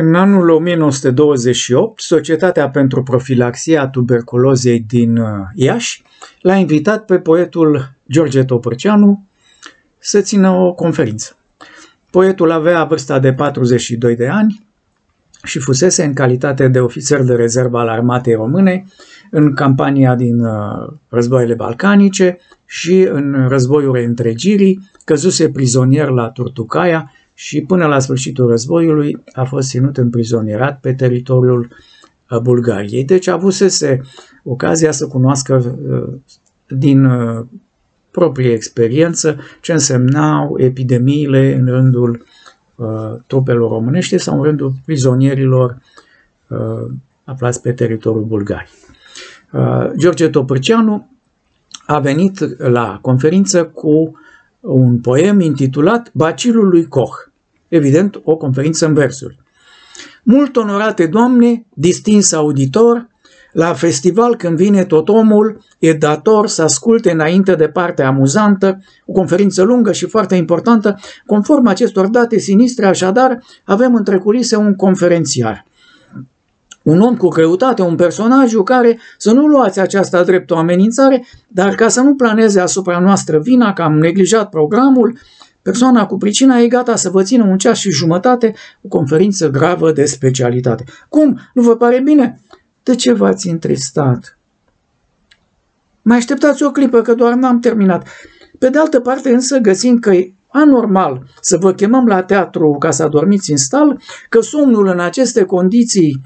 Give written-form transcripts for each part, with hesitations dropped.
În anul 1928, Societatea pentru Profilaxia Tuberculozei din Iași l-a invitat pe poetul George Topârceanu să țină o conferință. Poetul avea vârsta de 42 de ani și fusese în calitate de ofițer de rezervă al Armatei Române în campania din războaiele balcanice și în războiul reîntregirii, căzuse prizonier la Turtucaia și până la sfârșitul războiului a fost ținut împrizonierat pe teritoriul Bulgariei. Deci avusese ocazia să cunoască din proprie experiență ce însemnau epidemiile în rândul trupelor românești sau în rândul prizonierilor aflați pe teritoriul Bulgariei. George Topârceanu a venit la conferință cu un poem intitulat Bacilul lui Koch. Evident, o conferință în versuri. Mult onorate doamne, distins auditor, la festival când vine tot omul, e dator să asculte înainte de partea amuzantă, o conferință lungă și foarte importantă. Conform acestor date sinistre, așadar, avem între culise un conferențiar. Un om cu greutate, un personaj care, să nu luați aceasta drept o amenințare, dar ca să nu planeze asupra noastră vina că am neglijat programul, persoana cu pricina e gata să vă țină 1 ceas și jumătate o conferință gravă de specialitate. Cum? Nu vă pare bine? De ce v-ați întristat? Mai așteptați o clipă că doar n-am terminat. Pe de altă parte însă, găsind că e anormal să vă chemăm la teatru ca să adormiți în stal, că somnul în aceste condiții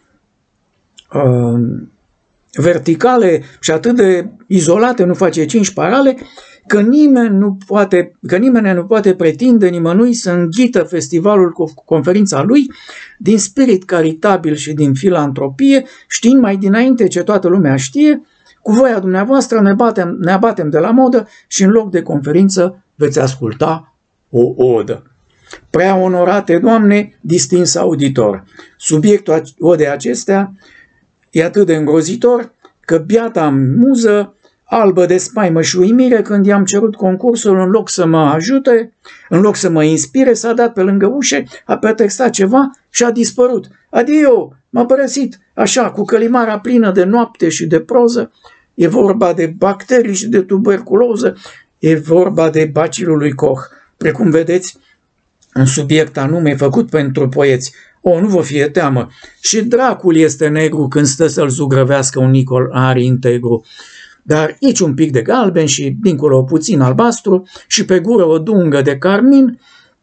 verticale și atât de izolate nu face 5 parale, că nimeni nu poate pretinde nimănui să înghită festivalul cu conferința lui din spirit caritabil și din filantropie, știind mai dinainte ce toată lumea știe, cu voia dumneavoastră ne abatem de la modă și în loc de conferință veți asculta o odă. Prea onorate doamne, distins auditor, subiectul odei acestea e atât de îngrozitor că biata muză, albă de spaimă și uimire, când i-am cerut concursul, în loc să mă ajute, în loc să mă inspire, s-a dat pe lângă ușe, a pretextat ceva și a dispărut. Adio, m-a părăsit, așa, cu călimara plină de noapte și de proză. E vorba de bacterii și de tuberculoză, e vorba de bacilul lui Koch. Precum vedeți, un subiect anume făcut pentru poeți. O, nu vă fie teamă, și dracul este negru când stă să-l zugrăvească un Nicol Ari integru. Dar aici un pic de galben și dincolo puțin albastru și pe gură o dungă de carmin,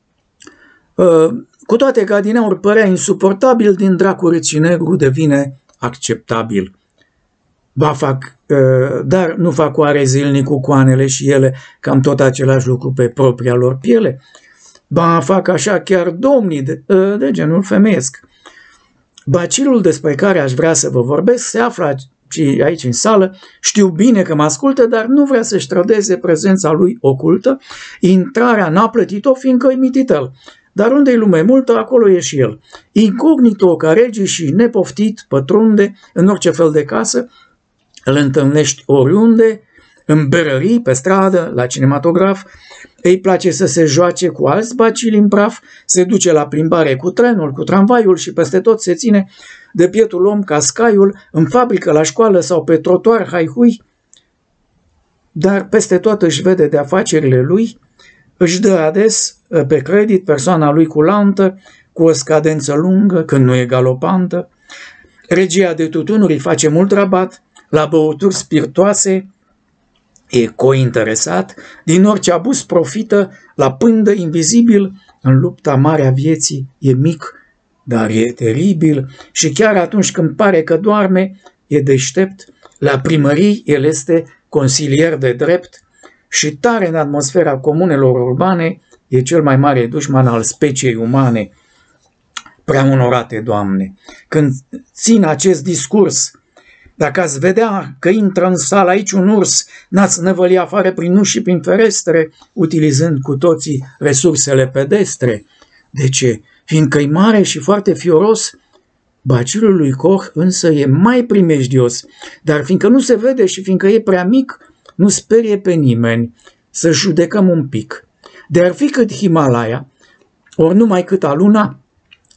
cu toate că adineauri părea insuportabil, din dracul și negru devine acceptabil. Dar nu fac oare zilnic cu coanele și ele cam tot același lucru pe propria lor piele? Ba, fac așa chiar domnii de genul femeiesc. Bacilul despre care aș vrea să vă vorbesc se află aici în sală, știu bine că mă ascultă, dar nu vrea să-și trădeze prezența lui ocultă. Intrarea n-a plătit-o, fiindcă-i mititel. Dar unde-i lume multă, acolo e și el. Incognito ca regii și nepoftit pătrunde în orice fel de casă, îl întâlnești oriunde, în berării, pe stradă, la cinematograf, îi place să se joace cu alți bacili în praf, se duce la plimbare cu trenul, cu tramvaiul și peste tot se ține de pietul om ca scaiul, în fabrică, la școală sau pe trotuar haihui, dar peste tot își vede de afacerile lui, își dă ades pe credit persoana lui culantă, cu o scadență lungă, când nu e galopantă. Regia de tutunuri face mult rabat, la băuturi spiritoase, e cointeresat, din orice abuz profită, la pândă invizibil, în lupta mare a vieții e mic, dar e teribil și chiar atunci când pare că doarme, e deștept, la primării el este consilier de drept și tare în atmosfera comunelor urbane e cel mai mare dușman al speciei umane. Prea onorate doamne, când țin acest discurs, dacă ați vedea că intră în sală aici un urs, n-ați năvăli afară prin uși și prin ferestre, utilizând cu toții resursele pedestre. De ce? Fiindcă-i mare și foarte fioros, bacilul lui Koch însă e mai primejdios, dar fiindcă nu se vede și fiindcă e prea mic, nu sperie pe nimeni. Să judecăm un pic. De ar fi cât Himalaya, ori numai cât Aluna,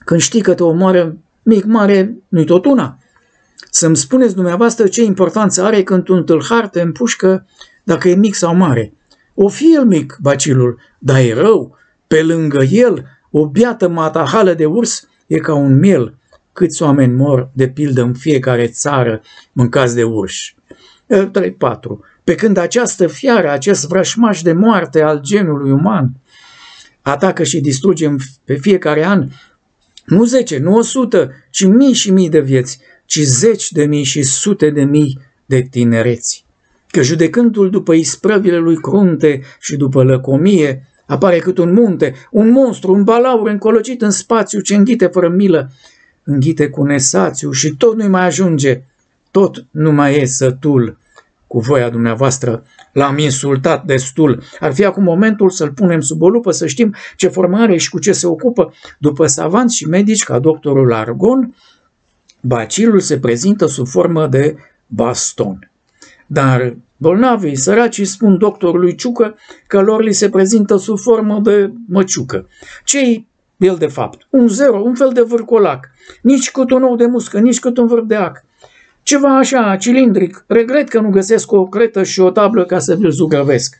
Când știi că te omoară mic, mare, nu-i tot una. Să-mi spuneți dumneavoastră ce importanță are când un tâlhar te împușcă dacă e mic sau mare. O fi el mic, bacilul, dar e rău. Pe lângă el, o biată matahală de urs e ca un miel. Câți oameni mor, de pildă, în fiecare țară, mâncați de urși? 3-4. Pe când această fiară, acest vrășmaș de moarte al genului uman, atacă și distruge pe fiecare an nu 10, nu 100, ci mii și mii de vieți, ci 10.000 și 100.000 de tinereți. Că judecându-l după isprăvile lui crunte și după lăcomie, apare cât un munte, un monstru, un balaur încolocit în spațiu ce înghite fără milă, înghite cu nesațiu și tot nu-i mai ajunge, tot nu mai e sătul. Cu voia dumneavoastră l-am insultat destul. Ar fi acum momentul să-l punem sub o lupă, să știm ce formă are și cu ce se ocupă. După savanți și medici ca doctorul Argon, bacilul se prezintă sub formă de baston. Dar bolnavii, săracii, spun doctorului Ciucă că lor li se prezintă sub formă de măciucă. Ce-i el de fapt? Un zero, un fel de vârcolac. Nici cât un ou de muscă, nici cât un vârf de ac. Ceva așa, cilindric. Regret că nu găsesc o cretă și o tablă ca să vi-l zugrăvesc.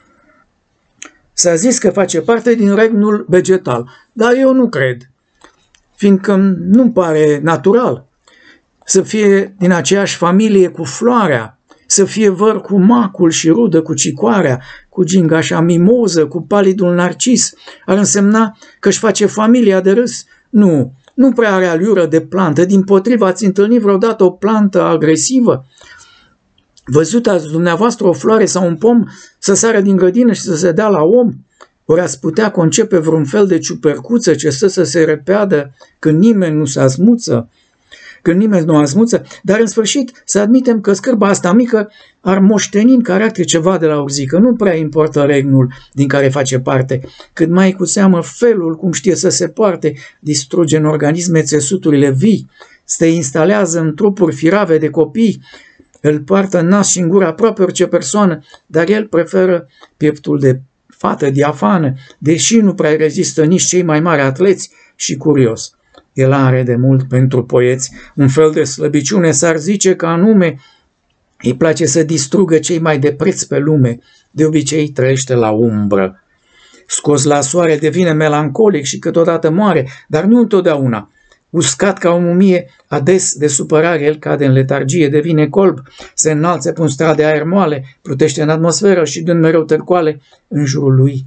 S-a zis că face parte din regnul vegetal, dar eu nu cred, fiindcă nu-mi pare natural să fie din aceeași familie cu floarea, să fie văr cu macul și rudă cu cicoarea, cu gingașa mimoză, cu palidul narcis. Ar însemna că își face familia de râs? Nu prea are aliură de plantă. Dimpotrivă, ați întâlnit vreodată o plantă agresivă? Văzut ați dumneavoastră o floare sau un pom să sară din grădină și să se dea la om? Ori ați putea concepe vreun fel de ciupercuță ce stă să se repeadă când nimeni nu se asmuță? Când nimeni nu asmuță, dar în sfârșit să admitem că scârba asta mică ar moșteni în caracter ceva de la urzică. Nu prea importă regnul din care face parte, cât mai cu seamă felul cum știe să se poarte, distruge în organisme țesuturile vii, se instalează în trupuri firave de copii, îl poartă în nas și în gură aproape orice persoană, dar el preferă pieptul de fată diafană, deși nu prea rezistă nici cei mai mari atleți și curios. El are de mult pentru poeți un fel de slăbiciune, s-ar zice că anume îi place să distrugă cei mai de preț pe lume, de obicei trăiește la umbră. Scos la soare devine melancolic și câteodată moare, dar nu întotdeauna. Uscat ca o mumie, ades de supărare, el cade în letargie, devine colb, se înalță pe un strat de aer moale, plutește în atmosferă și dând mereu târcoale în jurul lui.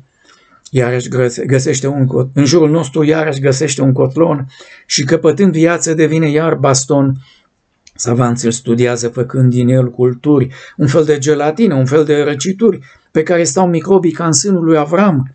În jurul nostru iarăși găsește un cotlon și căpătând viață devine iar baston. Savanții îl studiază făcând din el culturi, un fel de gelatină, un fel de răcituri pe care stau microbii ca în sânul lui Avram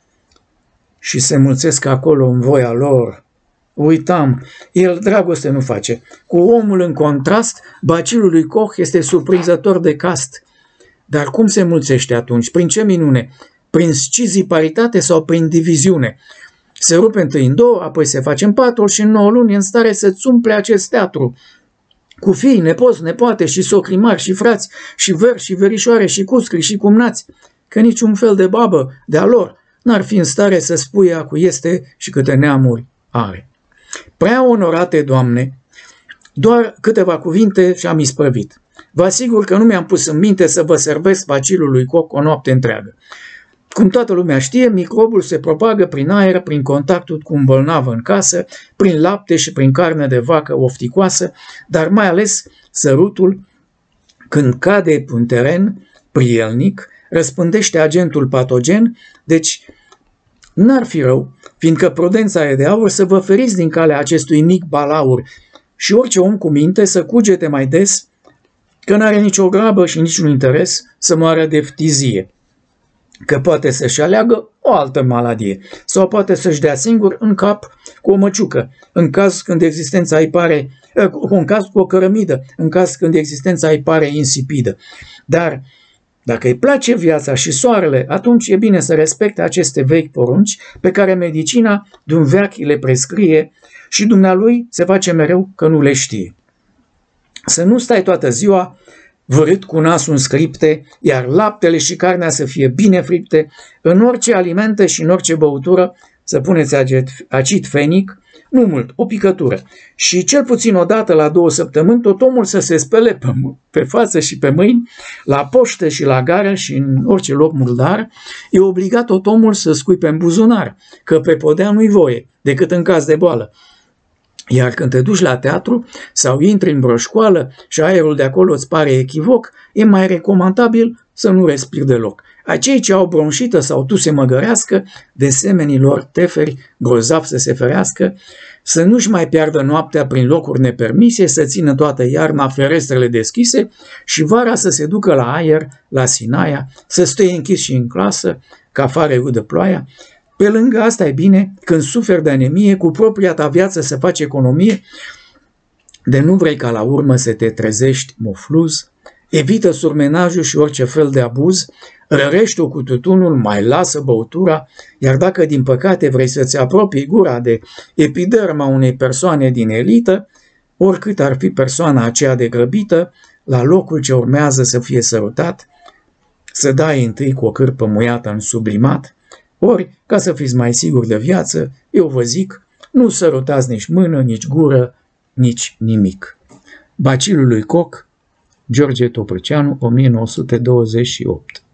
și se mulțesc acolo în voia lor. Uitam, el dragoste nu face. Cu omul în contrast, bacilul lui Koch este surprinzător de cast. Dar cum se mulțește atunci? Prin ce minune? Prin sciziparitate sau prin diviziune? Se rupe întâi în două, apoi se face în patru și în 9 luni e în stare să-ți umple acest teatru. Cu fii, nepoți, nepoate și socri mari și frați și veri și verișoare și cuscri și cumnați, că niciun fel de babă de-a lor n-ar fi în stare să spuie a cui este și câte neamuri are. Prea onorate Doamne, doar câteva cuvinte și am isprăvit. Vă asigur că nu mi-am pus în minte să vă servesc bacilul lui Koch o noapte întreagă. Cum toată lumea știe, microbul se propagă prin aer, prin contactul cu un bolnav în casă, prin lapte și prin carne de vacă ofticoasă, dar mai ales sărutul, când cade pe un teren prielnic, răspândește agentul patogen, deci n-ar fi rău, fiindcă prudența e de aur, să vă feriți din calea acestui mic balaur și orice om cu minte să cugete mai des că n-are nicio grabă și niciun interes să moară de ftizie, că poate să-și aleagă o altă maladie sau poate să-și dea singur în cap cu o măciucă, în caz când existența îi pare, în caz cu o cărămidă, în caz când existența îi pare insipidă. Dar dacă îi place viața și soarele, atunci e bine să respecte aceste vechi porunci pe care medicina de-un veac le prescrie și dumnealui se face mereu că nu le știe. Să nu stai toată ziua vărât cu nasul în scripte, iar laptele și carnea să fie bine fripte, în orice alimente și în orice băutură să puneți acid fenic, nu mult, o picătură. Și cel puțin o dată la 2 săptămâni tot omul să se spele pe față și pe mâini, la poștă și la gară și în orice loc murdar. E obligat tot omul să scuipe în buzunar, că pe podea nu-i voie, decât în caz de boală. Iar când te duci la teatru sau intri în vreo școală și aerul de acolo îți pare echivoc, e mai recomandabil să nu respiri deloc. Acei ce au bronșită sau tuse măgărească, de semenilor teferi grozav să se ferească, să nu-și mai piardă noaptea prin locuri nepermise, să țină toată iarna ferestrele deschise și vara să se ducă la aer, la Sinaia, să stea închis și în clasă, ca afară udă ploaia. Pe lângă asta e bine, când suferi de anemie, cu propria ta viață să faci economie, de nu vrei ca la urmă să te trezești mofluz, evită surmenajul și orice fel de abuz, rărește-o cu tutunul, mai lasă băutura, iar dacă din păcate vrei să-ți apropii gura de epiderma unei persoane din elită, oricât ar fi persoana aceea de grăbită, la locul ce urmează să fie sărutat, să dai întâi cu o cârpă muiată în sublimat, ori, ca să fiți mai siguri de viață, eu vă zic, nu sărutați nici mână, nici gură, nici nimic. Bacilul lui Koch, George Toprăceanu, 1928.